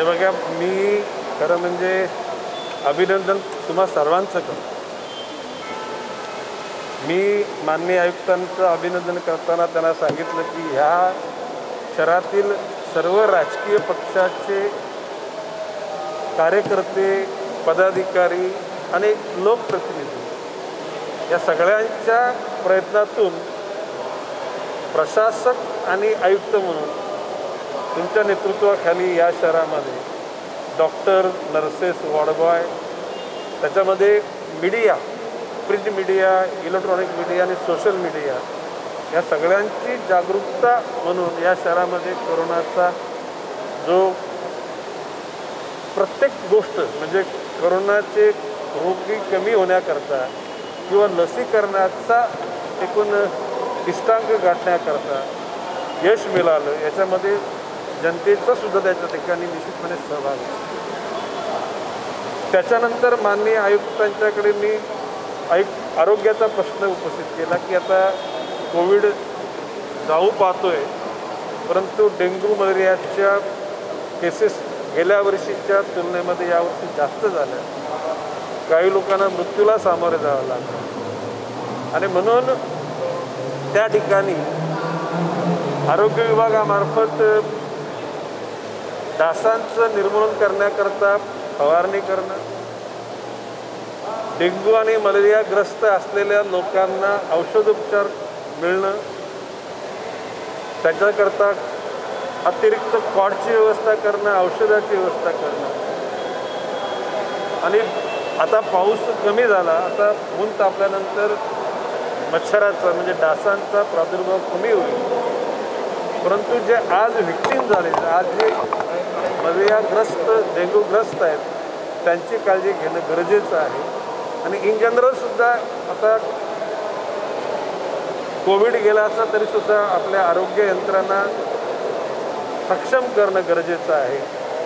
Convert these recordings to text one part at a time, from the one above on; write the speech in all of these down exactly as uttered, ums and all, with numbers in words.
बघा, मी खरं म्हणजे अभिनंदन तुम्हा सर्वांचं करतो. मी माननीय आयुक्तांचं अभिनंदन करताना त्यांना सांगितलं की ह्या शहरातील सर्व राजकीय पक्षाचे कार्यकर्ते, पदाधिकारी आणि लोकप्रतिनिधी या सगळ्यांच्या प्रयत्नातून प्रशासक आणि आयुक्त म्हणून तुमच्या नेतृत्वाखाली या शहरामध्ये डॉक्टर, नर्सेस, वॉर्डबॉय, त्याच्यामध्ये media, print media, electronic media आणि सोशल मीडिया या सगळ्यांची जागरूकता म्हणून या शहरामध्ये कोरोनाचा जो प्रत्येक गोष्ट म्हणजे कोरोनाचे रोगी कमी होण्याकरता किंवा लसीकरणाचा एकूण इष्टांक गाठण्याकरता यश मिळालं, याच्यामध्ये जनतेचा सुद्धा त्याच्या ठिकाणी निश्चितपणे सहभाग आहे. त्याच्यानंतर माननीय आयुक्तांच्याकडे मी आयुक्त आरोग्याचा प्रश्न उपस्थित केला की आता कोविड जाऊ पाहतोय, परंतु डेंग्यू मलेरियाच्या केसेस गेल्या वर्षीच्या तुलनेमध्ये यावर्षी जास्त झाल्या. काही लोकांना मृत्यूला सामोरे जावं लागलं आणि म्हणून त्या ठिकाणी आरोग्य विभागामार्फत डासांचं निर्मूलन करण्याकरता फवारणी करणं, डेंग्यू आणि मलेरियाग्रस्त असलेल्या लोकांना औषधोपचार मिळणं, त्याच्याकरता अतिरिक्त कॉडची व्यवस्था करणं, औषधाची व्यवस्था करणं आणि आता पाऊस कमी झाला, आता ऊन तापल्यानंतर मच्छराचा म्हणजे डासांचा प्रादुर्भाव कमी होईल. परंतु जे आज व्हिक्टीम झाले, आज जे मलेरियाग्रस्त, डेंग्यूग्रस्त आहेत, त्यांची काळजी घेणं गरजेचं आहे. आणि इन जनरलसुद्धा आता कोविड गेला असला तरीसुद्धा आपल्या आरोग्य यंत्रणा सक्षम करणं गरजेचं आहे.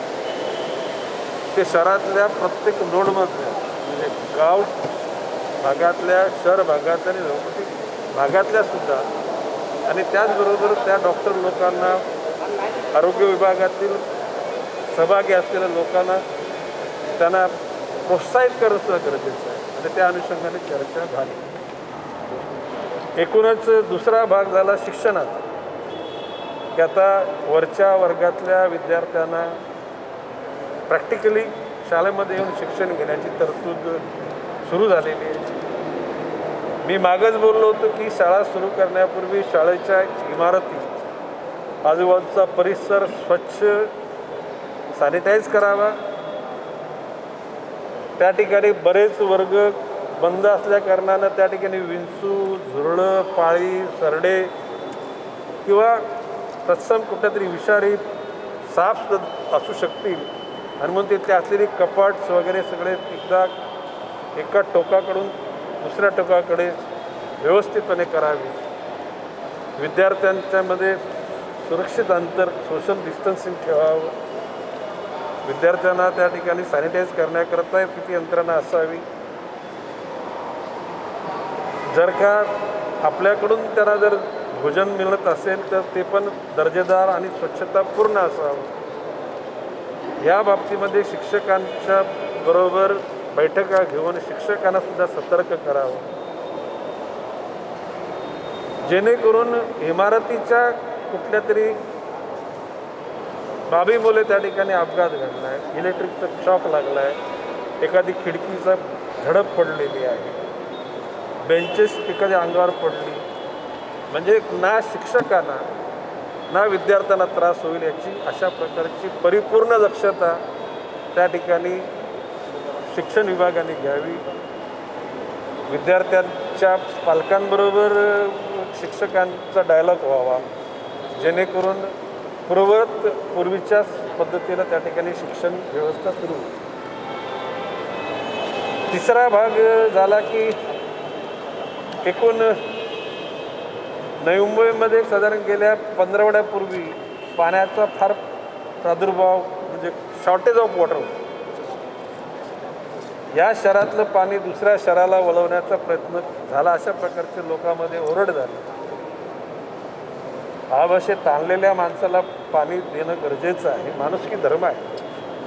ते शहरातल्या प्रत्येक नोडमधल्या म्हणजे गाव भागातल्या, शहर भागातल्या आणि झोपडी भागातल्यासुद्धा आणि त्याचबरोबर त्या डॉक्टर लोकांना, आरोग्य विभागातील सहभागी असलेल्या लोकांना त्यांना प्रोत्साहित करणं सुद्धा गरजेचं आहे आणि त्या अनुषंगाने चर्चा झाली. एकूणच दुसरा भाग झाला शिक्षणाचा की आता वरच्या वर्गातल्या विद्यार्थ्यांना प्रॅक्टिकली शाळेमध्ये येऊन शिक्षण घेण्याची तरतूद सुरू झालेली आहे. मी मागच बोललो होतो की शाळा सुरू करण्यापूर्वी शाळेच्या इमारती, आजूबाजूचा परिसर स्वच्छ सॅनिटाईज करावा. त्या ठिकाणी बरेच वर्ग बंद असल्याकारणानं त्या ठिकाणी विंचू, झुरळं, पाळी, सरडे किंवा तत्सम कुठल्यातरी विषारी साप असू शकतील आणि म्हणून तिथले असलेली कपाट्स वगैरे सगळे एकदा एका टोकाकडून दुसऱ्या टोकाकडे व्यवस्थितपणे करावी. विद्यार्थ्यांच्यामध्ये सुरक्षित अंतर, सोशल डिस्टन्सिंग ठेवावं. विद्यार्थ्यांना त्या ठिकाणी सॅनिटाईज करण्याकरता किती यंत्रणा असावी. जर का आपल्याकडून त्यांना जर भोजन मिळत असेल तर ते पण दर्जेदार आणि स्वच्छतापूर्ण असावं. या बाबतीमध्ये शिक्षकांच्या बरोबर बैठका घेऊन शिक्षकांना सुद्धा सतर्क करावं, जेणेकरून इमारतीच्या कुठल्या तरी बाबीमुळे त्या ठिकाणी अपघात घडला आहे, इलेक्ट्रिकचा शॉक लागला आहे, एखादी खिडकीचा झडप पडलेली आहे, बेंचेस एखाद्या अंगावर पडली, म्हणजे ना शिक्षकांना ना विद्यार्थ्यांना त्रास होईल याची अशा प्रकारची परिपूर्ण दक्षता त्या ठिकाणी शिक्षण विभागाने घ्यावी. विद्यार्थ्यांच्या पालकांबरोबर शिक्षकांचा डायलॉग व्हावा, जेणेकरून पूर्ववत पूर्वीच्याच पद्धतीनं त्या ठिकाणी शिक्षण व्यवस्था सुरू होईल. तिसरा भाग झाला की एकूण नवी मुंबईमध्ये साधारण गेल्या पंधरवड्यापूर्वी पाण्याचा फार प्रादुर्भाव म्हणजे शॉर्टेज ऑफ वॉटर. या शहरातलं पाणी दुसऱ्या शहराला वळवण्याचा प्रयत्न झाला, अशा प्रकारचे लोकांमध्ये ओरड झाली. आवाशे ताणलेल्या माणसाला पाणी देणं गरजेचं आहे, माणुसकी धर्म आहे.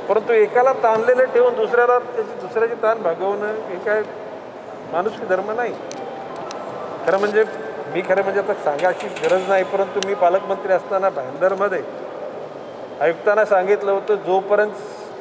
परंतु एकाला ताणलेलं ठेवून दुसऱ्याला त्याची दुसऱ्याची ताण भागवणं हे काय माणुसकी धर्म नाही. खरं म्हणजे मी खरं म्हणजे आता सांगायची गरज नाही, परंतु मी पालकमंत्री असताना भाईंदरमध्ये आयुक्तांना सांगितलं होतं, जोपर्यंत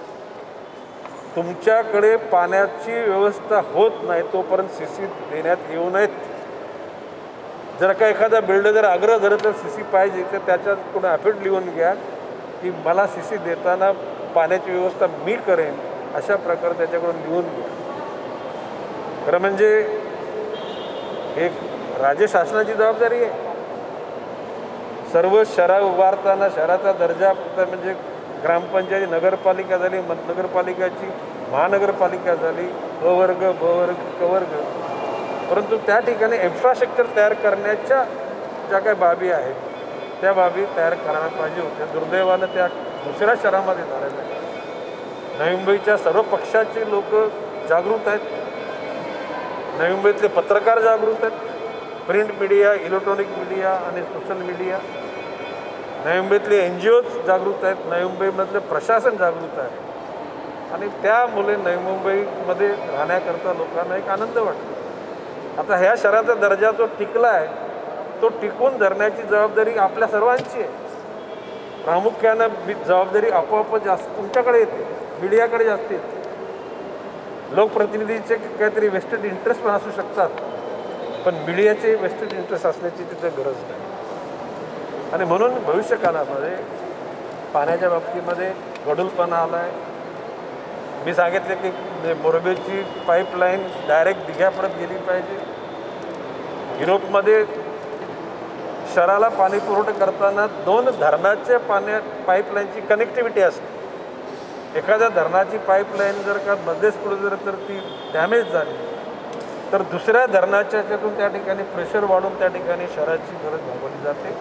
तुमच्याकडे पाण्याची व्यवस्था होत नाही तोपर्यंत सी सी देण्यात येऊ नयेत. जर का एखादा बिल्डर जर आग्रह धरत तर सी सी पाहिजे तर त्याच्याकडून ॲफिड लिहून घ्या की मला सी सी देताना पाण्याची व्यवस्था मी करेन, अशा प्रकारे त्याच्याकडून लिहून घ्या. खरं म्हणजे एक राज्य शासनाची जबाबदारी आहे. सर्व शहरा उभारताना शहराचा दर्जा फक्त म्हणजे ग्रामपंचायती नगरपालिका झाली, नगरपालिकाची महानगरपालिका झाली, अ वर्ग ब वर्ग क वर्ग, परंतु त्या ठिकाणी इन्फ्रास्ट्रक्चर तयार करण्याच्या ज्या काही बाबी आहेत त्या बाबी तयार करायला पाहिजे होत्या. दुर्दैवानं त्या दुसऱ्या शहरामध्ये झालेल्या आहेत. नवी मुंबईच्या सर्व पक्षाचे लोक जागृत आहेत. नवी मुंबईतले पत्रकार जागृत आहेत, प्रिंट मीडिया, इलेक्ट्रॉनिक मीडिया आणि सोशल मीडिया. नवी मुंबईतले एन जी ओज जागृत आहेत, नवी मुंबईमधलं प्रशासन जागृत आहे. आणि त्यामुळे नवी मुंबईमध्ये राहण्याकरता लोकांना एक आनंद वाटतो. आता ह्या शहराचा दर्जा जो टिकला आहे तो टिकून धरण्याची जबाबदारी आपल्या सर्वांची आहे. प्रामुख्यानं जबाबदारी आपोआप जास्त तुमच्याकडे येते, मीडियाकडे जास्त येते. लोकप्रतिनिधीचे काहीतरी वेस्टेड इंटरेस्ट पण असू शकतात, पण मीडियाचे वेस्टेड इंटरेस्ट असण्याची तिथं गरज नाही. आणि म्हणून भविष्य काळामध्ये पाण्याच्या बाबतीमध्ये गढूलपणा आला आहे. मी सांगितले की मोरबेची पाईपलाईन डायरेक्ट दिघ्यापर्यंत गेली पाहिजे. युरोपमध्ये शहराला पाणी पुरवठा करताना दोन धरणाच्या पाण्या पाईपलाईनची कनेक्टिव्हिटी असते. एखाद्या धरणाची पाईपलाईन जर का मध्येच पुढे जर तर ती डॅमेज झाली तर दुसऱ्या धरणाच्या ह्याच्यातून त्या ठिकाणी प्रेशर वाढून त्या ठिकाणी शहराची गरज भागवली जाते.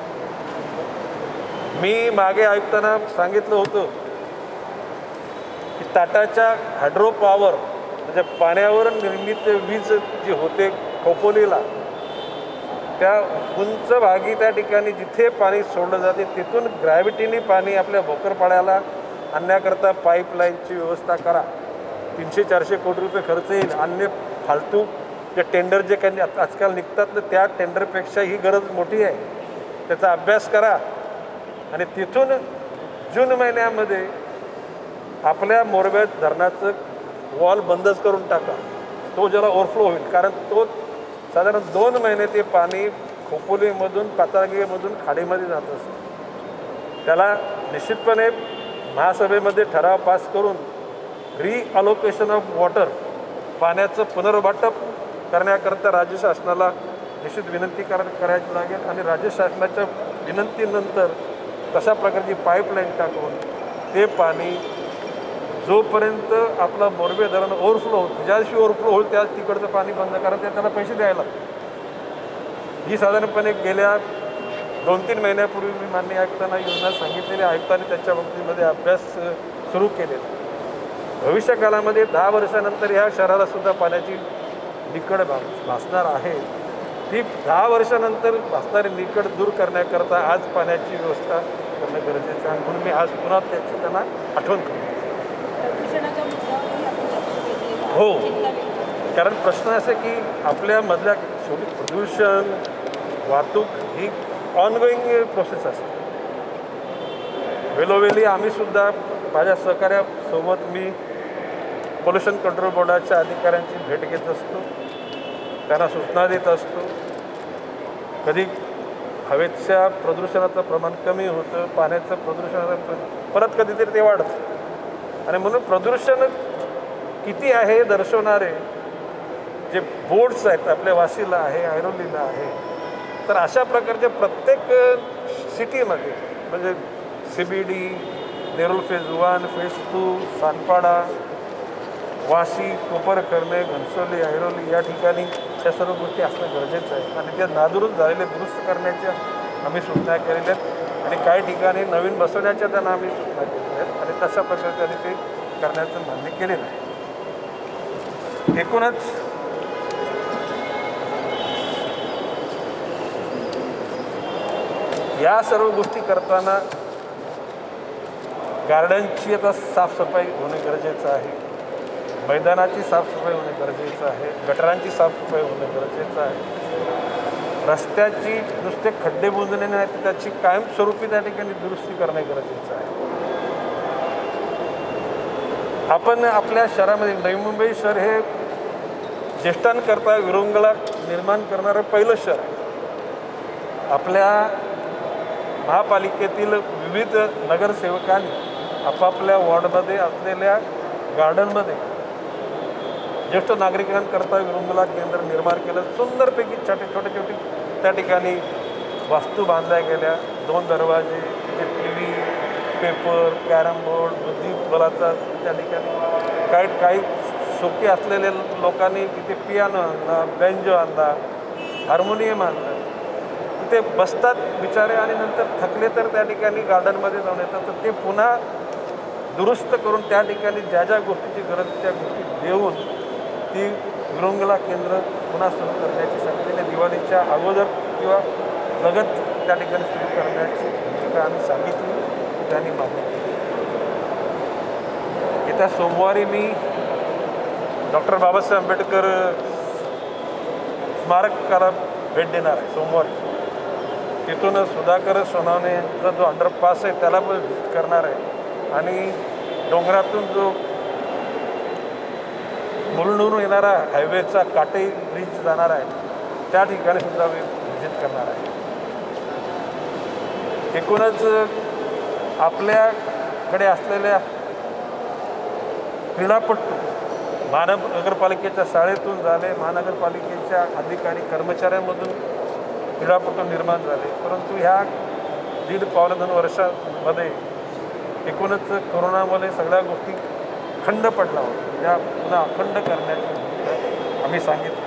मी मागे आयुक्तांना सांगितलं होतं की टाटाच्या हायड्रो पॉवर म्हणजे पाण्यावर निर्मित वीज जी होते खोपोलीला, त्या उंच भागी त्या ठिकाणी जिथे पाणी सोडलं जाते तिथून ग्रॅव्हिटीने पाणी आपल्या भोकरपाड्याला आणण्याकरता पाईपलाईनची व्यवस्था करा. तीनशे चारशे कोटी रुपये खर्च येईल. अन्य फालतू जे टेंडर जे काही आजकाल निघतात ना त्या टेंडरपेक्षा ही गरज मोठी आहे. त्याचा अभ्यास करा आणि तिथून जून महिन्यामध्ये आपल्या मोरबे धरणाचं वॉल बंदच करून टाका. तो जरा ओव्हरफ्लो होईल, कारण तो साधारण दोन महिने ते पाणी खोपोलीमधून पाताळगेमधून खाडीमध्ये जात असतं. त्याला निश्चितपणे महासभेमध्ये ठराव पास करून रिअलोकेशन ऑफ वॉटर पाण्याचं पुनर्वाटप करण्याकरता राज्य शासनाला निश्चित विनंती कर करायची लागेल. आणि राज्य शासनाच्या विनंतीनंतर तशा प्रकारची पाईपलाईन टाकून ते पाणी जोपर्यंत आपला मोरबे धरण ओव्हरफ्लो होतं, ज्या दिवशी ओव्हरफ्लो होईल त्याच तिकडचं पाणी बंद करा, ते त्याला पैसे द्यायला. ही साधारणपणे गेल्या दोन तीन महिन्यापूर्वी मी माननीय आयुक्तांना योजना सांगितलेली. आयुक्तांनी त्याच्या बाबतीमध्ये अभ्यास सुरू केलेला. भविष्य काळामध्ये दहा वर्षानंतर ह्या शहराला सुद्धा पाण्याची निकड भासणार आहे. ती दहा वर्षानंतर भासणारी निकड दूर करण्याकरता आज पाण्याची व्यवस्था करणं गरजेचं आहे. म्हणून मी आज पुन्हा त्याची त्यांना आठवण करतो. हो, कारण प्रश्न असे की आपल्यामधल्या शेवटी प्रदूषण वाहतूक ही ऑनगोईंग प्रोसेस असते. वेळोवेळी आम्हीसुद्धा माझ्या सहकार्यासोबत मी पोल्युशन कंट्रोल बोर्डाच्या अधिकाऱ्यांची भेट घेत असतो, त्यांना सूचना देत असतो. कधी हवेच्या प्रदूषणाचं प्रमाण कमी होतं, पाण्याचं प्रदूषणाचं परत कधीतरी ते वाढतं. आणि म्हणून प्रदूषण किती आहे हे दर्शवणारे जे बोर्ड्स आहेत आपल्या वाशीला आहे, ऐरोलीला आहे, तर अशा प्रकारच्या प्रत्येक सिटीमध्ये म्हणजे C B D, Nerul phase one, phase two, Sanpada, Vashi, Koparkhairane, Ghansoli, Airoli या ठिकाणी त्या सर्व गोष्टी असणं गरजेचं आहे. आणि त्या नादुरुस्त झालेले दुरुस्त करण्याच्या आम्ही सूचना केलेल्या आहेत आणि काही ठिकाणी नवीन बसवण्याच्या त्यांना आम्ही सूचना केलेल्या आहेत आणि तशा प्रकारे ते करण्याचं मान्य केलेलं आहे. एकूणच या सर्व गोष्टी करताना गार्डनची आता साफसफाई होणे गरजेचं आहे, मैदानाची साफसफाई होणे गरजेचं आहे, गटारांची साफसफाई होणे गरजेचं आहे, रस्त्याची नुसते खड्डे बुजणे नाही तर त्याची कायमस्वरूपी त्या ठिकाणी दुरुस्ती करणे गरजेचं आहे. आपण आपल्या शहरामध्ये नवी मुंबई शहर हे ज्येष्ठांकरता विरंगुळा निर्माण करणारं पहिलं शहर आहे. आपल्या महापालिकेतील विविध नगरसेवकांनी आपापल्या वॉर्डमध्ये असलेल्या गार्डनमध्ये ज्येष्ठ नागरिकांकरता विरंगुळा केंद्र निर्माण केलं. सुंदरपैकी छोटे छोटे छोटे त्या ठिकाणी वास्तू बांधल्या गेल्या. दोन दरवाजे, तिथे T V, paper, carrom board, बुद्धिबलाचा त्या ठिकाणी काही काही शौकी असलेल्या लोकांनी तिथे पियानो आणला, बेंजो आणला, हार्मोनियम आणलं. तिथे बसतात बिचारे आणि नंतर थकले तर त्या ठिकाणी गार्डनमध्ये जाऊन येतात. तर ते पुन्हा दुरुस्त करून त्या ठिकाणी ज्या ज्या गोष्टीची गरज त्या गोष्टी देऊन ती विरंगुळा केंद्र पुन्हा सुरू करण्याची शक्तीने दिवाळीच्या अगोदर किंवा लगत त्या ठिकाणी सुरू करण्याची भूमिका आम्ही सांगितली, त्यांनी मागणी केली. येत्या सोमवारी मी डॉक्टर बाबासाहेब आंबेडकर स्मारकाला भेट देणार आहे सोमवारी. तिथून सुधाकर सोनवणे यांचा जो अंडरपास आहे त्याला पण करणार आहे आणि डोंगरातून जो मुलुंडहून येणारा हायवेचा काटे ब्रिज जाणार आहे त्या ठिकाणी सुद्धा मी व्हिजिट करणार आहे. एकूणच आपल्याकडे असलेल्या क्रीडापटू महानगरपालिकेच्या शाळेतून झाले, महानगरपालिकेच्या अधिकारी कर्मचाऱ्यांमधून क्रीडापटू निर्माण झाले. परंतु ह्या दीड पावणे दोन वर्षामध्ये एकूणच कोरोनामध्ये सगळ्या गोष्टी खंड पडला होता. त्या पुन्हा अखंड करण्याची आम्ही सांगितलं.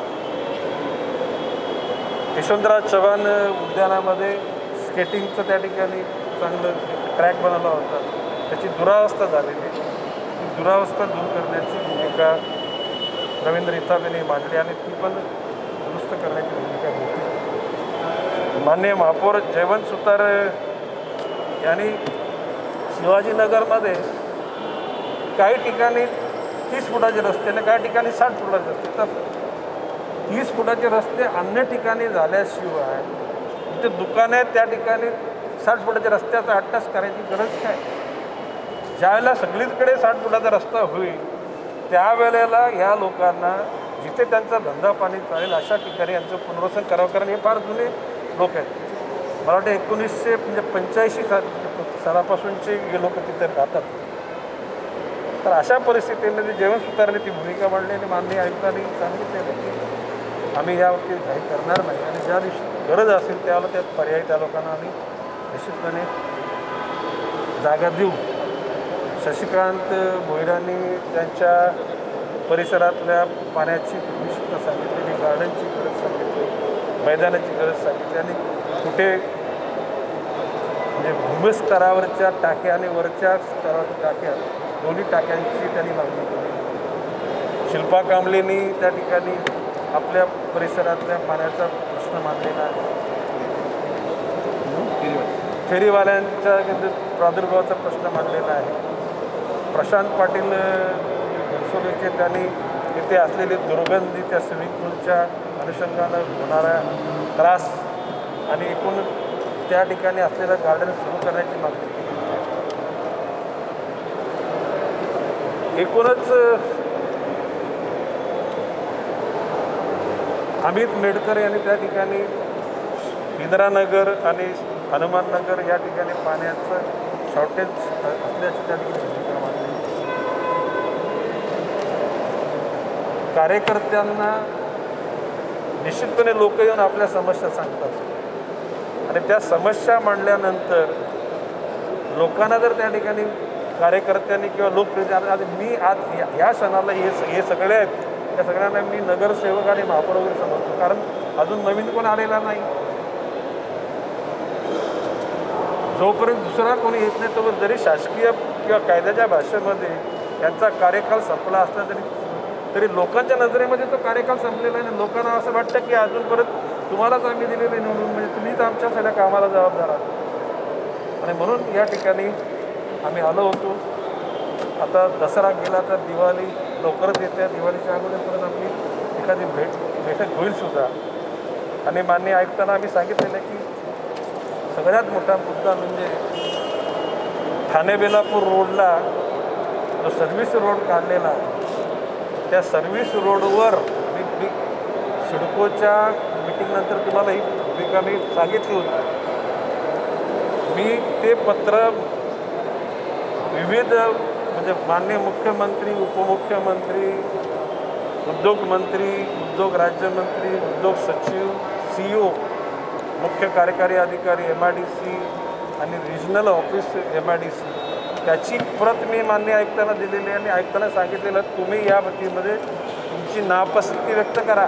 यशवंतराव चव्हाण उद्यानामध्ये स्केटिंगचं त्या ठिकाणी चांगलं ट्रॅक बनवला होता, त्याची दुरावस्था झालेली. ती दुरावस्था दूर करण्याची भूमिका रवींद्र इथापेने मांडली आणि ती पण दुरुस्त करण्याची भूमिका घेतली. माननीय महापौर जयवंत सुतार यांनी शिवाजीनगरमध्ये काही ठिकाणी तीस फुटाचे रस्ते आणि काही ठिकाणी साठ फुटाचे रस्ते, तर तीस फुटाचे रस्ते अन्य ठिकाणी झाल्याशिवाय तिथे दुकाने आहेत त्या ठिकाणी साठ फुटाच्या रस्त्याचा अट्टास करायची गरज काय? ज्यावेळेला सगळीकडे साठ फुटाचा रस्ता होईल त्यावेळेला ह्या लोकांना जिथे त्यांचा धंदा पाणी चालेल अशा ठिकाणी यांचं पुनर्वसन करावं. कारण हे फार जुने लोक आहेत. मला वाटतं एकोणीसशे म्हणजे पंच्याऐंशी सा सालापासूनचे हे लोक तिथे राहतात. तर अशा परिस्थितीमध्ये जेवण सुधारणे ती भूमिका मांडली आणि माननीय आयुक्तांनी सांगितलेलं की आम्ही यावरती काही करणार नाही आणि ज्या दिवशी गरज असेल त्यावेळेला त्यात पर्यायी त्या लोकांना आम्ही निश्चितपणे जागा देऊ. शशिकांत भोईरांनी त्यांच्या परिसरातल्या पाण्याची निश्चितता सांगितलेली, गार्डनची गरज सांगितली, मैदानाची गरज सांगितली आणि कुठे म्हणजे भूमिस्तरावरच्या टाक्या आणि वरच्या स्तरावरच्या टाक्या दोन्ही टाक्यांची त्यांनी मागणी केली. शिल्पा कांबळेंनी त्या ठिकाणी आपल्या परिसरातल्या पाण्याचा प्रश्न मांडलेला आहे. फेरीवाल्यांच्या प्रादुर्भावाचा प्रश्न मांडलेला आहे. प्रशांत पाटील घनसोलीचे त्यांनी इथे असलेली दुर्गंधी त्या स्विमिंग पूलच्या अनुषंगानं होणारा त्रास आणि एकूण त्या ठिकाणी असलेलं गार्डन सुरू करण्याची मागणी केली. एकूणच अमित मेडकर यांनी त्या ठिकाणी इंदिरानगर आणि हनुमाननगर या ठिकाणी पाण्याचं शॉर्टेज असल्याची त्या ठिकाणी भूमिका मांडली. कार्यकर्त्यांना निश्चितपणे लोक येऊन आपल्या समस्या सांगतात आणि त्या समस्या मांडल्यानंतर लोकांना जर त्या ठिकाणी कार्यकर्त्यांनी किंवा लोकप्रतिनिधी आज मी आज ह्या क्षणाला हे हे सगळे आहेत त्या सगळ्यांना मी नगरसेवक आणि महापौर वगैरे समजतो. कारण अजून नवीन कोण आलेला नाही. जोपर्यंत दुसरा कोणी येत नाही तोपर्यंत जरी शासकीय किंवा कायद्याच्या भाषेमध्ये त्यांचा कार्यकाल संपला असला तरी तरी लोकांच्या नजरेमध्ये तो कार्यकाल संपलेला आहे. लोकांना असं वाटतं की अजून परत तुम्हालाच आम्ही दिलेले निवडून म्हणजे तुम्हीच आमच्या सगळ्या कामाला जबाबदार आहात. आणि म्हणून या ठिकाणी आम्ही आलो होतो. आता दसरा गेला तर दिवाळी लवकरच येते. दिवाळीच्या अगोदरपर्यंत आपली एखादी भेट बैठक होईलसुद्धा. आणि मान्य आयुक्तांना आम्ही सांगितलेलं की सगळ्यात मोठा मुद्दा म्हणजे ठाणे बेलापूर रोडला जो सर्व्हिस रोड काढलेला आहे त्या सर्व्हिस रोडवर मी मी सिडकोच्या मिटिंगनंतर तुम्हाला ही भूमिका मी सांगितली होती. मी ते पत्र विविध म्हणजे माननीय मुख्यमंत्री, उपमुख्यमंत्री, उद्योग मंत्री, उद्योग राज्यमंत्री, उद्योग सचिव, सी ई ओ, मुख्य कार्यकारी अधिकारी एम आय डी सी आणि regional office M I D C त्याची प्रत मी मान्य आयुक्तांना दिलेली आहे. आणि आयुक्तांना सांगितलेलं तुम्ही या बाबतीमध्ये तुमची नापसंती व्यक्त करा.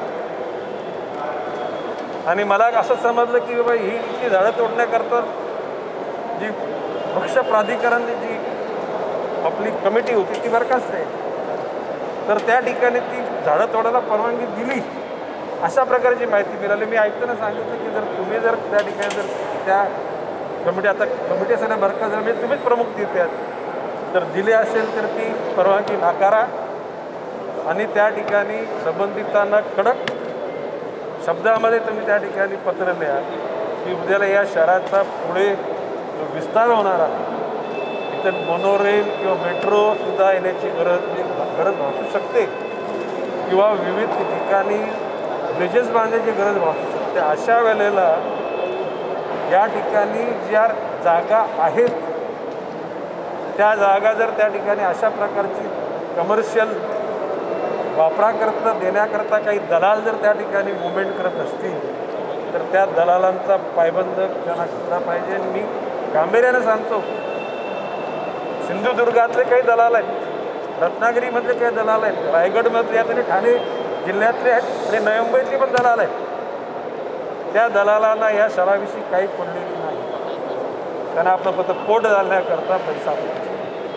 आणि मला असं समजलं की बाबा ही इतकी झाडं तोडण्याकरता जी वृक्ष प्राधिकरणाने जी आपली कमिटी होती ती बरखास्त आहे. तर त्या ठिकाणी ती झाडं तोडायला परवानगी दिली अशा प्रकारची माहिती मिळाली. मी आयुक्तांना सांगितलं की जर तुम्ही जर त्या ठिकाणी जर त्या कमिटी आता कमिटी असताना बरखास्त झाली म्हणजे तुम्हीच प्रमुख तिथे आहात जर दिली असेल तर ती परवानगी नाकारा आणि त्या ठिकाणी संबंधितांना कडक शब्दामध्ये तुम्ही त्या ठिकाणी पत्र लिहा की उद्याला या शहराचा पुढे जो विस्तार होणार आहे इथं मोनोरेल किंवा मेट्रोसुद्धा येण्याची गरज गरज भासू शकते किंवा विविध ठिकाणी ब्रिजेस बांधण्याची गरज भासू शकते. अशा वेळेला या ठिकाणी ज्या जागा आहेत त्या जागा जर त्या ठिकाणी अशा प्रकारची कमर्शियल वापराकरता देण्याकरता काही दलाल जर त्या ठिकाणी मुवमेंट करत असतील तर त्या दलालांचा पायबंद त्यांना केला पाहिजे. मी गांभीर्यानं सांगतो सिंधुदुर्गातले काही दलाल आहेत, रत्नागिरीमधले काही दलाल आहेत, रायगडमधले आहेत आणि ठाणे जिल्ह्यातले आहेत आणि नवी मुंबईतले पण दलाल आहेत. त्या दलालांना या शहराविषयी काही पडलेली नाही. त्यांना आपलं फक्त पोट घालण्याकरता पैसा पाहिजे.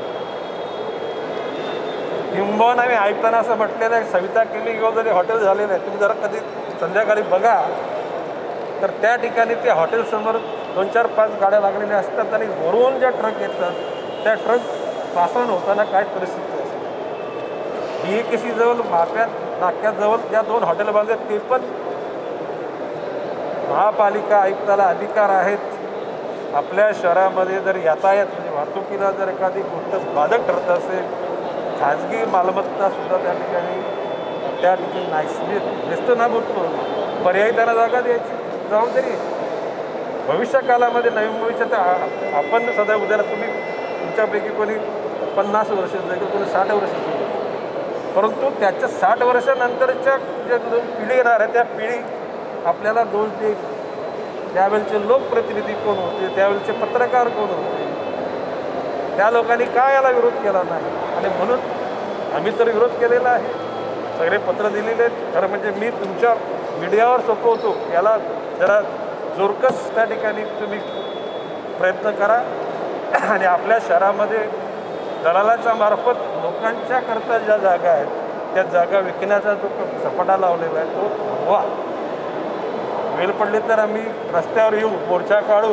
किंबहुना मी आयुक्तांना असं म्हटलेलं आहे सविता केली किंवा जरी हॉटेल झालेलं आहे तुम्ही जरा कधी संध्याकाळी बघा तर त्या ठिकाणी त्या हॉटेलसमोर दोन चार पाच गाड्या लागलेल्या असतात आणि वरून ज्या ट्रक येतात त्या ट्रक पासन होताना काय परिस्थिती असते. डी ए के सी जवळ माप्यात नाक्याजवळ ज्या दोन हॉटेल बांधले ते पण महापालिका आयुक्ताला अधिकार आहेत. आपल्या शहरामध्ये जर यातायात म्हणजे वाहतुकीला जर एखादी गोष्ट बाधक ठरत असेल खाजगी मालमत्तासुद्धा त्या ठिकाणी त्या ठिकाणी नाही नेस्त ना बोलतो पर्यायी त्यांना जागा द्यायची जबाबदारी आहे. भविष्य काळामध्ये नवी मुंबईच्या तर आपण सध्या उद्याला तुम्ही तुमच्यापैकी कोणी पन्नास वर्षाचं आहे किंवा कोणी साठ वर्षाचं आहे परंतु त्याच्या साठ वर्षानंतरच्या ज्या पिढी येणार आहे त्या पिढी आपल्याला दोष देईल. त्यावेळेचे लोकप्रतिनिधी कोण होते, त्यावेळेचे पत्रकार कोण होते, त्या लोकांनी का याला विरोध केला नाही. आणि म्हणून आम्ही तर विरोध केलेला आहे, सगळे पत्र दिलेले आहेत. खरं म्हणजे मी तुमच्या मीडियावर सोपवतो याला जरा जोरकस त्या ठिकाणी तुम्ही प्रयत्न करा आणि आपल्या शहरामध्ये दलालाच्या मार्फत लोकांच्याकरता ज्या जागा आहेत त्या जागा विकण्याचा जो झपाटा लावलेला आहे तो वा वेळ पडली तर आम्ही रस्त्यावर येऊ, मोर्चा काढू.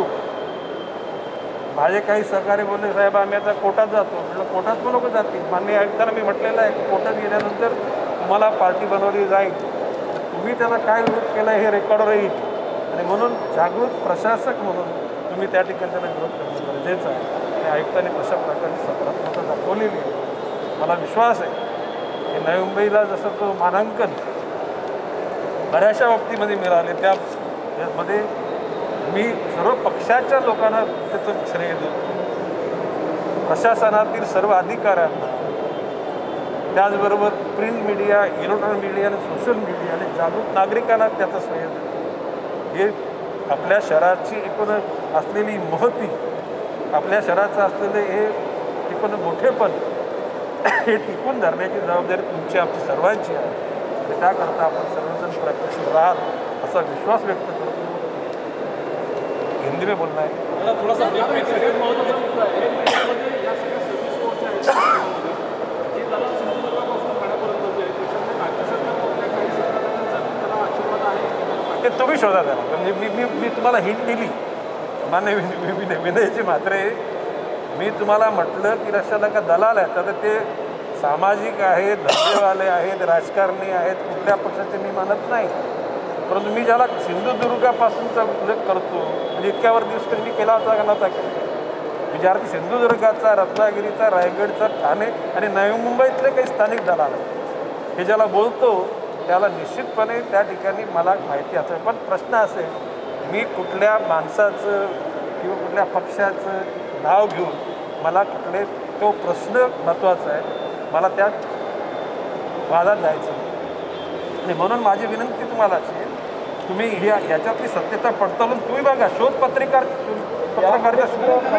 माझे काही सहकारी बोलले साहेब आम्ही आता कोर्टात जातो. म्हटलं कोर्टात पण लोक जातील. मान्य आयुक्तांना मी म्हटलेलं आहे कोर्टात गेल्यानंतर तुम्हाला पार्टी बनवली जाईल, तुम्ही त्याला काय विरोध केला हे रेकॉर्डवर येईल आणि म्हणून जागृत प्रशासक म्हणून तुम्ही त्या ठिकाणी त्याला विरोध करणं गरजेचं आहे. आणि आयुक्तांनी तशा प्रकारची सकारात्मकता दाखवलेली आहे. मला विश्वास आहे की नवी मुंबईला जसं तो मानांकन बऱ्याचशा बाबतीमध्ये मिळाले त्यामध्ये मी सर्व पक्षाच्या लोकांना त्याचं श्रेय देतो, प्रशासनातील सर्व अधिकाऱ्यांना, त्याचबरोबर प्रिंट मीडिया, इलेक्ट्रॉनिक मीडिया आणि सोशल मीडिया आणि जागरूक नागरिकांना त्याचं श्रेय देतो. हे आपल्या शहराची एकूण असलेली महती, आपल्या शहराचं असलेले हे एकूण मोठेपण हे टिकून धरण्याची जबाबदारी तुमची आमची सर्वांची आहे. आणि त्याकरता आपण सर्वजण प्रयत्नशील राहाल असा विश्वास व्यक्त करतो. हिंदी में बोलना है थोड़ा सा ते तुम्ही शोधा त्याला. म्हणजे मी मी मी तुम्हाला हिंट दिली मान्य विनयची मात्रे मी तुम्हाला म्हटलं की लक्षात का दलाल आहेत, तर ते सामाजिक आहेत, धंदेवाले आहेत, राजकारणी आहेत, कुठल्या पक्षाचे मी मानत नाही. परंतु मी ज्याला सिंधुदुर्गापासूनचा उल्लेख करतो, म्हणजे इतक्यावर दिवस कधी मी केला होता का नव्हता केला. विद्यार्थी सिंधुदुर्गाचा, रत्नागिरीचा, रायगडचा, ठाणे आणि नवी मुंबईतले काही स्थानिक दलाल आहेत, हे ज्याला बोलतो त्याला निश्चितपणे त्या ठिकाणी मला माहिती असेल. पण प्रश्न असेल, मी कुठल्या माणसाचं किंवा कुठल्या पक्षाचं नाव घेऊन मला कुठले तो प्रश्न महत्त्वाचा आहे, मला त्या वादात जायचं नाही. आणि म्हणून माझी विनंती तुम्हाला अशी, तुम्ही ही याच्यातली सत्यता पडताळून तुम्ही बघा, शोध पत्रिका पत्रकारिता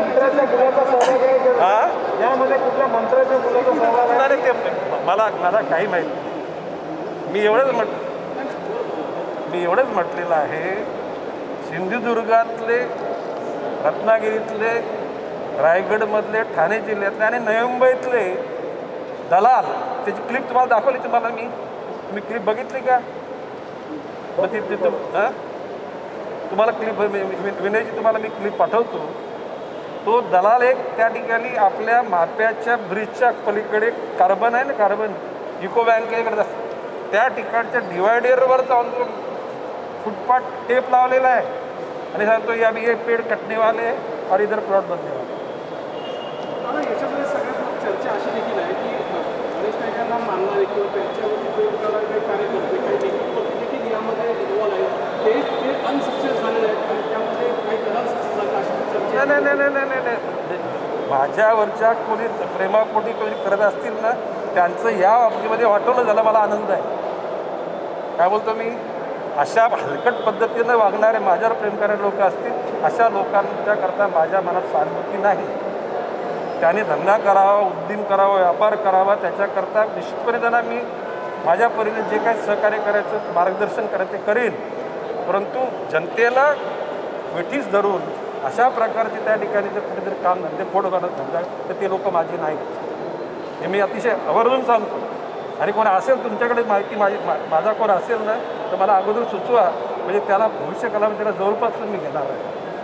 यामध्ये कुठल्या मंत्र्याच्या मुलाचा सहभाग ते मला मला काही माहिती नाही. मी एवढंच म्हट मी एवढंच म्हटलेलं आहे, सिंधुदुर्गातले, रत्नागिरीतले, रायगडमधले, ठाणे जिल्ह्यातले आणि नवी मुंबईतले दलाल, त्याची क्लिप तुम्हाला दाखवली. तुम्हाला मी मी क्लिप बघितली का? मग ती तिथं हां तुम्हाला क्लिप विनयची तुम्हाला मी क्लिप पाठवतो. तो दलाल एक त्या ठिकाणी आपल्या माप्याच्या ब्रिजच्या पलीकडे कार्बन आहे ना, कार्बन इको बँकेकडे त्या ठिकाणच्या डिवायडरवर जाऊन तो फुटपाथ टेप लावलेला आहे आणि सांगतो या ये पेड़ कटने वाले और इधर प्लॉट बनने वाले. याच्यामध्ये सगळ्यात चर्चा अशी देखील आहे की गणेश नाईकांना मानणारे किंवा त्यांच्यावरती प्रयोग करणारे काही कार्यकर्ते, काही देखील देखील यामध्ये इन्व्हॉल्व आहेत, ते ते अनसक्सेस झालेले आहेत आणि त्यामध्ये काही दलाल सक्सेस झाले अशी चर्चा. नाही नाही नाही नाही नाही नाही माझ्यावरच्या कोणी प्रेमापोटी कोणी करत असतील ना, त्यांचं या बाबतीमध्ये वाटवलं झालं मला आनंद आहे. काय बोलतो मी, अशा हलकट पद्धतीनं वागणारे, माझ्यावर प्रेम करणारे लोक असतील, अशा लोकांच्याकरता माझ्या मनात सहानुभूती नाही. त्याने धंदा करावा, उद्यम करावा, व्यापार करावा, त्याच्याकरता निश्चितपणे त्यांना मी माझ्या परीने जे काही सहकार्य करायचं, मार्गदर्शन करायचं ते करेन. परंतु जनतेला वेठीस धरून अशा प्रकारचे त्या ठिकाणी जर कुठेतरी काम धंदे फोड करत धंदा तर ते लोक माझी नाहीत, हे मी अतिशय आवर्जून सांगतो. आणि कोण असेल तुमच्याकडे माहिती माझी मा माझा कोण असेल ना, तर मला अगोदर सुचवा, म्हणजे त्याला भविष्य काळामध्ये त्याला जवळपास मी घेणार आहे.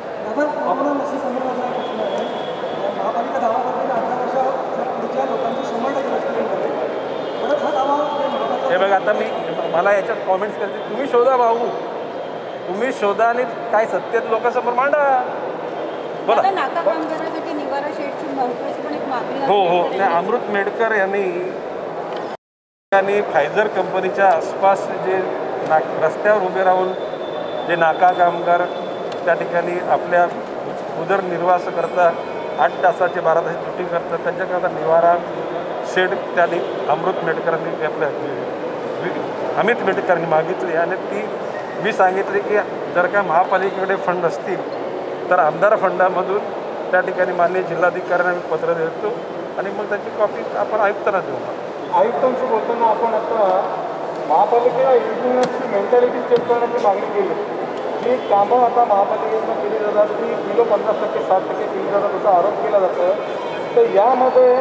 महापालिका दावा करते अठरा वर्षाच्या पुढच्या लोकांची शंभर टक्के रस्ते परत हा दावा. हे बघा, आता मी मला याच्यात कॉमेंट्स करते, तुम्ही शोधा भाऊ, तुम्ही शोधा आणि काय सत्तेत लोकांसमोर मांडा. बोला. नाका कामगारांसाठी निवारा शेडची महत्त्वाची पण एक मागणी. हो हो त्या अमृत मेडकर यांनी आणि फायझर कंपनीच्या आसपास जे ना रस्त्यावर उभे राहून जे नाका कामगार त्या ठिकाणी आपल्या उदरनिर्वाह करता आठ तासाचे बारा तासाची ड्युटी करतात, त्यांच्याकरता निवारा शेड त्यांनी अमृत मेडकरांनी आपल्या अमित मेडकरांनी मागितली. आणि ती मी सांगितले की जर का महापालिकेकडे फंड असतील तर आमदार फंडामधून त्या ठिकाणी माननीय जिल्हाधिकाऱ्यांना आम्ही पत्र देतो आणि मग त्याची कॉपी आपण आयुक्तांना देऊ. आयुक्तांशी बोलताना आपण आता महापालिकेला इंजिनियर्सची मेंटॅलिटी चेक करण्याची मागणी केली. जी कामं आता महापालिकेतून केली जातात ती किलो पन्नास टक्के साठ टक्के केली जातात असा आरोप केला जातो. तर यामध्ये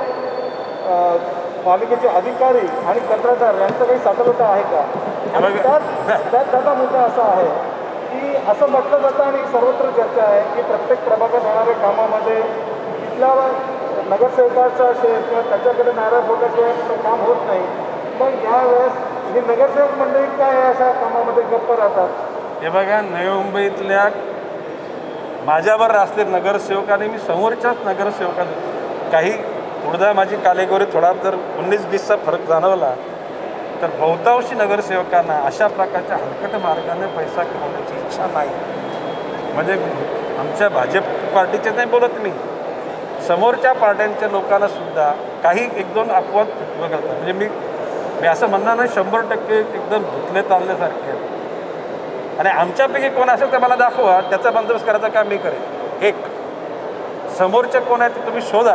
पालिकेचे अधिकारी आणि कंत्राटदार यांचा काही सातत्य आहे का? आणि त्यात त्यात त्याचा मुद्दा असा आहे की असं म्हटलं जातं आणि सर्वत्र चर्चा आहे की प्रत्येक प्रभागात होणाऱ्या कामामध्ये तिथल्या नगरसेवकाचा शेअर किंवा त्याच्याकडे नाराज होण्याशिवाय काम होत नाही. मग यावेळेस हे नगरसेवक मंडळी काय अशा कामामध्ये गप्प राहतात? हे बघा, नवी मुंबईतल्या माझ्यावर असले नगरसेवकाने मी समोरच्याच नगरसेवकाने काही थोडा माझी कालेगोरी थोडा जर उन्नीस वीसचा फरक जाणवला तर बहुतांशी नगरसेवकांना अशा प्रकारच्या हलकट मार्गाने पैसा कमवण्याची इच्छा नाही. म्हणजे आमच्या भाजप पार्टीचे नाही बोलत मी, समोरच्या पार्ट्यांच्या लोकांना सुद्धा काही एक दोन अपवाद बघतात. म्हणजे मी मी असं म्हणणार नाही शंभर टक्के एकदम धुतले ताणल्यासारखे आहेत. आणि आमच्यापैकी कोण असेल तर मला दाखवा, त्याचा बंदोबस्त करायचं काम मी करेन. एक समोरचे कोण आहेत ते तुम्ही शोधा.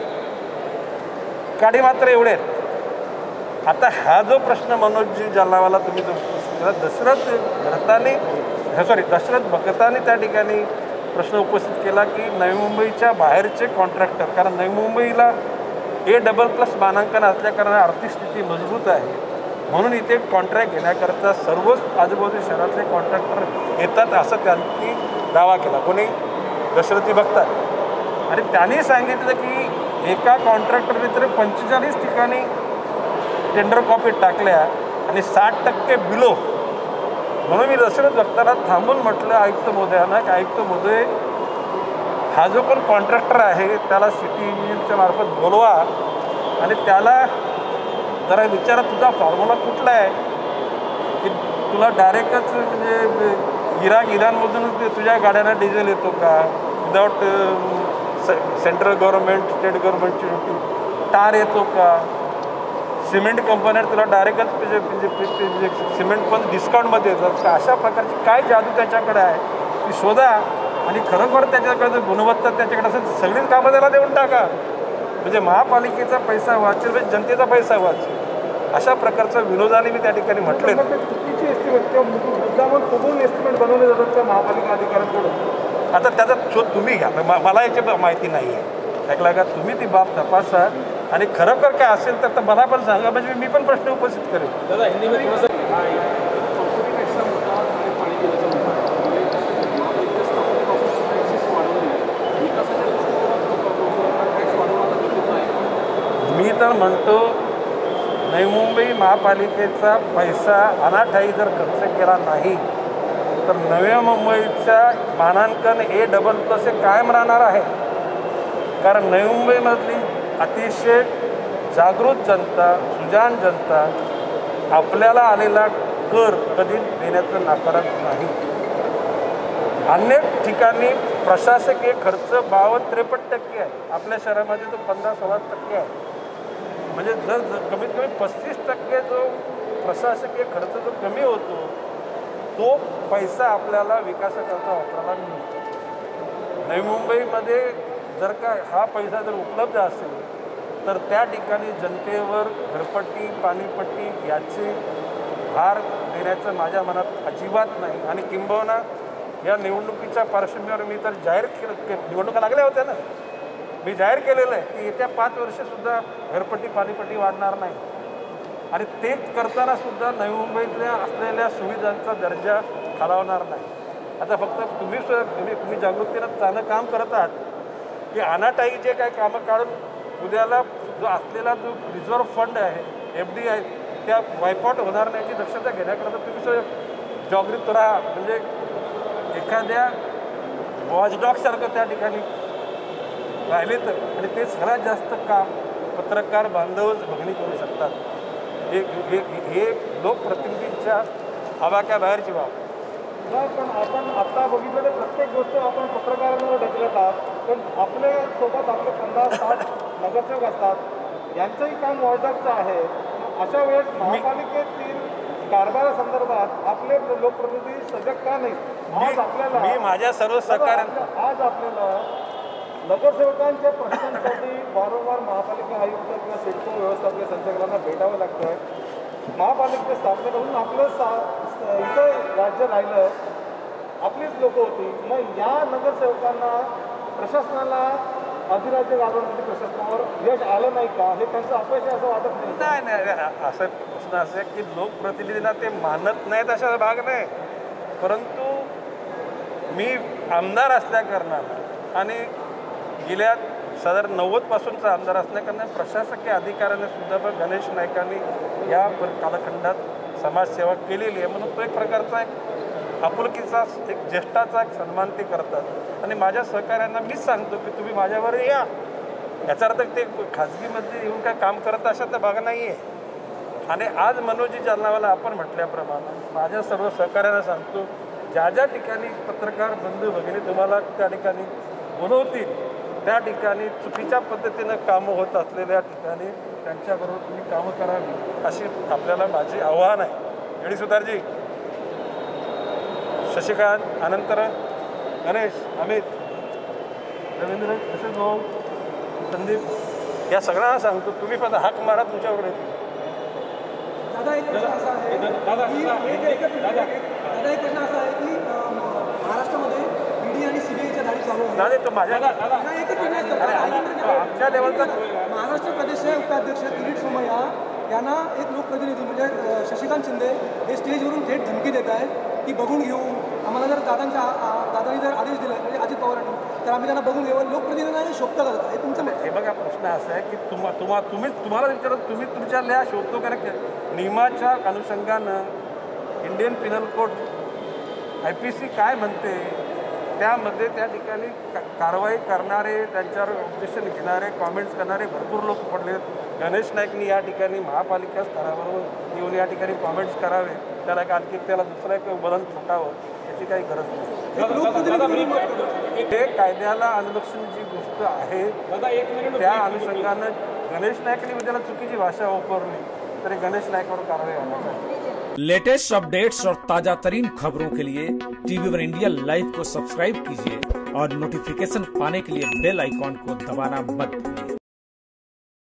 काढी मात्र एवढे आहेत. आता हा जो प्रश्न मनोजजी जालनावाला तुम्ही जो दशरथ भगतानी सॉरी दशरथ भगतानी त्या ठिकाणी प्रश्न उपस्थित केला की नवी मुंबईच्या बाहेरचे कॉन्ट्रॅक्टर, कारण नवी मुंबईला ए डबल प्लस मानांकन असल्याकारणाने आर्थिक स्थिती मजबूत आहे, म्हणून इथे कॉन्ट्रॅक्ट घेण्याकरता सर्वच आजूबाजू शहरातले कॉन्ट्रॅक्टर येतात असं त्यांनी दावा केला. कोणी? दशरथी भगतात. आणि त्यांनी सांगितलं की एका कॉन्ट्रॅक्टरने तरी पंचेचाळीस ठिकाणी टेंडर कॉपी टाकल्या आणि साठ टक्के बिलो. म्हणून मी दशरथ वक्ताला थांबून म्हटलं आयुक्त महोदयांना की आयुक्त महोदय, हा जो कोण कॉन्ट्रॅक्टर आहे त्याला सिटी इंजिनियरच्या मार्फत बोलवा आणि त्याला जरा विचारा तुझा फॉर्म्युला कुठला आहे की तुला डायरेक्टच म्हणजे इराक इराणमधून तुझ्या गाड्यांना डिझेल येतो का, विदाउट सेंट्रल गव्हर्नमेंट स्टेट गव्हर्नमेंटची टार येतो का, सिमेंट कंपन्या तुला डायरेक्टच म्हणजे सिमेंट पण डिस्काउंटमध्ये येतात का. अशा प्रकारची काय जादू त्याच्याकडे आहे ती शोधा आणि खरोखर त्याच्याकडे गुणवत्ता त्याच्याकडे असेल सगळीच कामं त्याला देऊन टाका. म्हणजे महापालिकेचा पैसा वाचेल, म्हणजे जनतेचा पैसा वाचेल. अशा प्रकारचा विनोदाने मी त्या ठिकाणी म्हटले. चुकीची एस्टिमेट किंवा मुद्दामून फुगून एस्टिमेट बनवले जातात त्या महापालिका अधिकाऱ्यांकडून. आता त्याचा शोध तुम्ही घ्या, मला याची माहिती नाही आहे. ऐकला का, तुम्ही ती बाब तपासा आणि खरोखर काय असेल तर मला पण सांगा, म्हणजे मी पण प्रश्न उपस्थित करेन. दादा हिंदी में थोड़ा सा मी तर म्हणतो नवी मुंबई महापालिकेचा पैसा अनाठाई जर खर्च केला नाही तर नव्या मुंबईच्या मानांकन ए डबल प्लस हे कायम राहणार आहे. कारण नवी मुंबईमधली अतिशय जागृत जनता, सुजाण जनता आपल्याला आलेला कर कधी देण्याचं नाकारत नाही. अनेक ठिकाणी प्रशासकीय खर्च बावन्न त्रेपन्न टक्के आहे, आपल्या शहरामध्ये तो पंधरा सोळा टक्के आहे. म्हणजे जर कमीत कमी पस्तीस टक्के जो प्रशासकीय खर्च जो कमी होतो तो पैसा आपल्याला विकासाकरता वापरायला मिळतो. नवी मुंबईमध्ये जर का हा पैसा जर उपलब्ध असेल तर त्या ठिकाणी जनतेवर घरपट्टी पाणीपट्टी याची भार देण्याचं माझ्या मनात अजिबात नाही. आणि किंबहुना या निवडणुकीच्या पार्श्वभूमीवर मी तर जाहीर केलं, निवडणुका लागल्या होत्या ना, मी जाहीर केलेलं आहे की येत्या पाच वर्षसुद्धा घरपट्टी पाणीपट्टी वाढणार नाही. आणि ते करताना सुद्धा नवी मुंबईतल्या असलेल्या सुविधांचा दर्जा खालावणार नाही. आता फक्त तुम्ही तुम्ही तुम्ही जागृतीनं चांगलं काम करत आहात की अनाटाई जे काही कामं काढून उद्याला जो असलेला जो रिझर्व्ह फंड आहे, एफ डी आहे, त्या वायपआउट होणार नाही याची दक्षता घेण्याकरता तुम्ही जागृत राहा. म्हणजे एखाद्या वॉचडॉगसारखं त्या ठिकाणी राहिले तर, आणि ते सगळ्यात जास्त काम पत्रकार बांधवच बघणी करू शकतात. हे हे हे लोकप्रतिनिधींच्या आवाक्या बाहेरची बाब. नाही, पण आपण आता बघितलं प्रत्येक गोष्ट आपण पत्रकारांवर ढकलत आहात, पण आपल्यासोबत आपले पन्नास साठ नगरसेवक असतात, यांचंही काम वॉर्डाचं आहे. अशा वेळेस महापालिकेतील कारभारासंदर्भात आपले लोकप्रतिनिधी सजग का नाही? आज आपल्याला मी माझ्या सर्व सहकार्यांना आज आपल्याला नगरसेवकांच्या प्रश्नांसाठी वारंवार महापालिका आयुक्त किंवा सिडको व्यवस्थापकीय संचालकांना भेटावं लागतं आहे. महापालिकेच्या स्थापनेपासून आपलं सा इथं राज्य राहिलं, आपलीच लोकं होती. मग या नगरसेवकांना प्रशासनाला अधिराज्य गाजवण्यासाठी प्रशासनावर यश आलं नाही का? हे त्यांचं अपयश आहे असं वाटत नाही? नाही नाही असं प्रश्न असं आहे की लोकप्रतिनिधींना ते मानत नाहीत अशा भाग नाही. परंतु मी आमदार असल्याकारणानं आणि गेल्या साधारण नव्वदपासूनचा आमदार असल्याकारणाने प्रशासकीय अधिकाऱ्याने सुद्धा पण गणेश नाईकांनी या कालखंडात समाजसेवा केलेली आहे. म्हणून तो एक प्रकारचा एक आपुलकीचा एक ज्येष्ठाचा एक सन्मान ते करतात. आणि माझ्या सहकाऱ्यांना मीच सांगतो की तुम्ही माझ्यावर या. याचा अर्थ ते खाजगीमध्ये येऊन काय काम करत अशा तर भाग नाही आहे. आणि आज मनोजी जालनावाला आपण म्हटल्याप्रमाणे माझ्या सर्व सहकाऱ्यांना सांगतो, ज्या ज्या ठिकाणी पत्रकार बंधू भगिनी तुम्हाला त्या ठिकाणी बोलवतील त्या ठिकाणी चुकीच्या पद्धतीनं कामं होत असलेल्या ठिकाणी त्यांच्याबरोबर तुम्ही कामं करावी अशी आपल्याला माझी आव्हान आहे. येडी सुतारजी, शशिकांत, अनंतर गणेश, अमित, रवींद्र, तसेच भाऊ, संदीप, या सगळ्यांना सांगतो तुम्ही पण हाक मारा तुमच्याकडे. दादा एक प्रश्न असा आहे की दादा एक प्रश्न असा आहे की महाराष्ट्रामध्ये ईडी आणि सीबीआयच्या धाडी चालू आहे. नाही तो माझ्या आमच्या लेवलचा महाराष्ट्र प्रदेश उपाध्यक्ष किरीट सोमय्या यांना एक लोकप्रतिनिधी म्हणजे शशिकांत शिंदे हे स्टेजवरून थेट धमकी देत आहेत की बघून घेऊ, आम्हाला जर दादांच्या दादा दादांनी जर आदेश दिला म्हणजे अजित पवारांनी, तर आम्ही त्यांना बघून घेऊ. लोकप्रतिनिधींना शोधता जातात, हे तुमचं मत? हे बघा, प्रश्न असा आहे की तुम्हा तुम्हा तुम्ही तुम्हाला विचारत तुम्ही तुमच्या शोधतो कारण नियमाच्या अनुषंगानं Indian Penal Code I P C काय म्हणते त्यामध्ये त्या ठिकाणी का कारवाई करणारे, त्यांच्यावर ऑब्जेक्शन घेणारे, कॉमेंट्स करणारे भरपूर लोक पडलेत. गणेश नाईकनी या ठिकाणी महापालिका स्तरावर येऊन या ठिकाणी कॉमेंट्स करावे, त्याला आणखी त्याला दुसरं एक बदल फुटावं याची काही गरज नाही. हे कायद्याला अनुलक्षण जी गोष्ट आहे त्या अनुषंगानं गणेश नाईकनी त्याला चुकीची भाषा वापरली तरी गणेश नाईकवर कारवाई होणार नाही. लेटेस्ट अपडेट्स और ताजा तरीन खबरों के लिए टीवी वन इंडिया लाइव को सब्सक्राइब कीजिए और नोटिफिकेशन पाने के लिए बेल आइकॉन को दबाना मत भूलिए.